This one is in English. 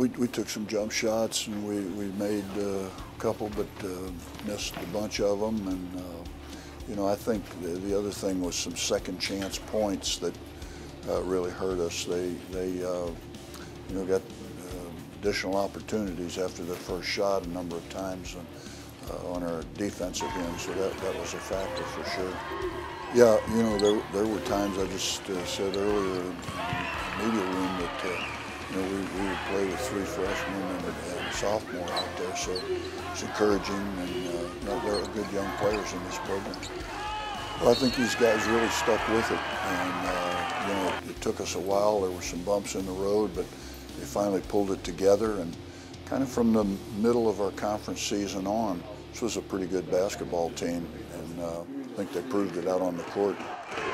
We took some jump shots, and we made a couple, but missed a bunch of them. And you know, I think the other thing was some second chance points that really hurt us. They you know, got additional opportunities after their first shot a number of times on our defensive end, so that was a factor for sure. Yeah, you know, there were times, I just said earlier in the media room that you know, we would play with 3 freshmen and a sophomore out there, so it's encouraging, and you know, there are good young players in this program. Well, I think these guys really stuck with it, and you know, it took us a while. There were some bumps in the road, but they finally pulled it together, and kind of from the middle of our conference season on, this was a pretty good basketball team, and I think they proved it out on the court.